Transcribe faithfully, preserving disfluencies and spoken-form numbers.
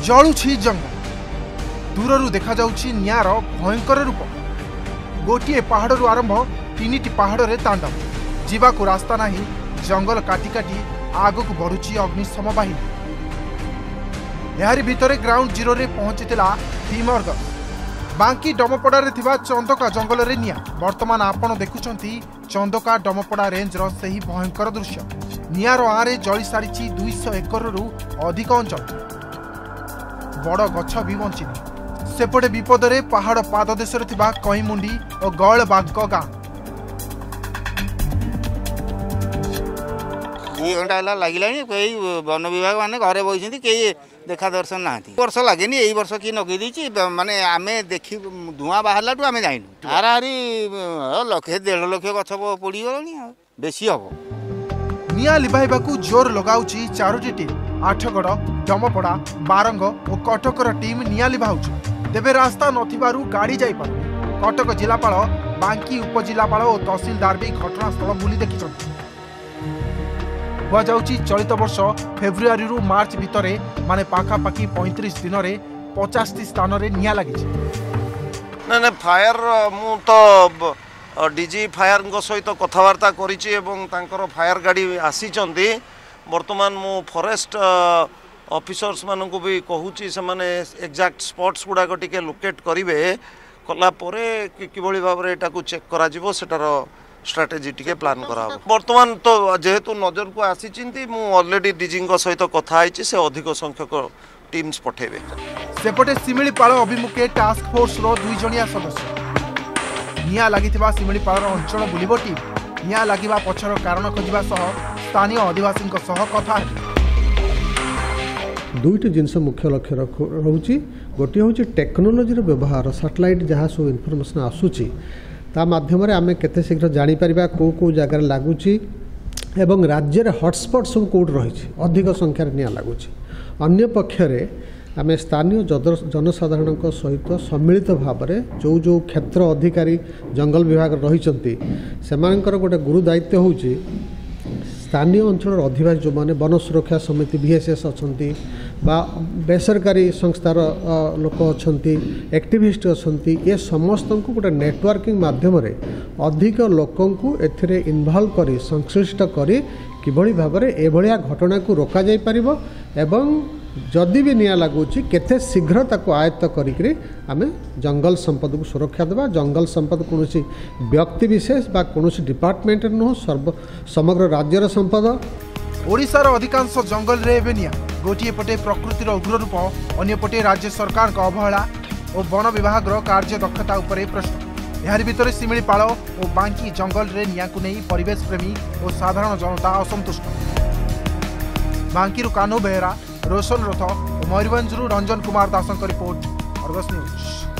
जलुछि जंगल दूररू देखा जाउछि नियार भयंकर रूप गोटे पहाड़ू आरंभ तीन पहाड़ रे तांडव जीवाकू रास्ता नहीं जंगल काटी काटी आगक बढ़ुछि अग्निशम बाहिनी यारी भितरे ग्राउंड जीरो रे पहुंचीला टीम अर्गस बांकी डमपड़ा रे थिबा चंदका जंगल रे निया वर्तमान आपण देखुछंती चंदका डमपड़ा रेंज रो सही भयंकर दृश्य नियार आरे जली सारी दुई सौ एकर रु अधिक अंचल बड़ गछ भी बंचिनी सेपटे विपद रे पहाड़ पाददेश कईमुंडी और गौल बाग गाँ दुई घंटा है लगे कई वन विभाग मैंने घरे बही कई देखा दर्शन ना वर्ष लगे यही वर्ष किए नगेदी माने आम देखी धुआं बाहर आम जाइनु हाराहारी लक्षे देढ़ लक्ष गछ पड़गला बेसी हम निया लिभाइबाकू जोर लगाउची चारोटी टीम आठगड़ डमपड़ा बारंग और कटकर टीम निया लिभाउची तेबे रास्ता नथिबारु गाड़ी जाई पार कटक जिलापाल बांकी उपजिलापाल और तहसीलदार भी घटनास्थल बुली देखिछन्ति हुआଯାଉଛି चलित वर्ष फेब्रुआरी रु मार्च भितर माने पाखापाखी पैंतीस दिन में पचास स्थान रे निया लगी ना ना फायर मु तो डीजी फायर सहित कथबार्ता करिछि एवं तांकर फायर गाड़ी आसीचंती वर्तमान मु फॉरेस्ट ऑफिसर्स मानक भी कहूची से माने एग्जैक्ट स्पॉट्स गुड़ाक टिके लोकेट करिवे कला परे किभଳି भाबरे एटाकू चेक करा जिवो सेटार स्ट्राटेजी टिके प्लान करा वर्तमान तो जेहेतु नजर को आसीचिंती मु ऑलरेडी डीजी सहित कथा आइछि से अधिक संख्यक टीम्स पठेबे सेपटे सिमिलीपाल अभिमुखे टास्क फोर्स रो दुई जणिया सदस्य निया लागिथिबा सिमिलीपाल अंचल बुलिबो टीम निया लागिबा पछर कारण खोजिबा सह स्थानीय आदिवासी सह कथा दुईट जिनस मुख्य लक्ष्य रहुची गोटे हूँ टेक्नोलोजी व्यवहार सैटेलाइट जहाँ सब इनफर्मेशन आसूची ता माध्यम आम केते शीघ्र जापर कौ कौ जगार लगुच एवं राज्य हटस्पट सब कौट रही अधिक संख्यार निया लगुच अन्य पक्षरे आम स्थानीय जनसाधारण सहित सम्मिलित भाव में जो जो क्षेत्र अधिकारी जंगल विभाग रही से गोटे गुरु दायित्व हूँ स्थानीय अंचल अधिवासी जो मैंने वन सुरक्षा समिति बीएसएस अच्छा बेसरकारी संस्थार लोक अच्छा एक्टिविस्ट अच्छा ये समस्त को गोटे नेटवर्किंग माध्यम अधिक लोक इनवल्व कर संश्लिष्ट कर किभली भाव में एभलिया घटना को रोका जाई परिबो एवं जदि भी निया लगुच केते शीघ्र ताको आयत्त करिकरी आमे जंगल संपद को सुरक्षा देबा जंगल संपद कोनोसी व्यक्ति विशेष बा कोनोसी डिपार्टमेंट नो सर्व समग्र राज्यर संपद ओडिशार अधिकांश जंगल रे बेनिया गोटिए पटे प्रकृतिर उग्र रूप अन्य पटे राज्य सरकार का अवहेला और वन विभाग रो कार्य दक्षता उपरे प्रश्न यार भितर सिमिलीपाल और बांकी जंगल रे निया को नहीं परिवेश प्रेमी और साधारण जनता असंतुष्ट बांकी कान्हू बेहरा रोशन रथ और Mayurbhanj Ranjan Kumar Das report Argus news.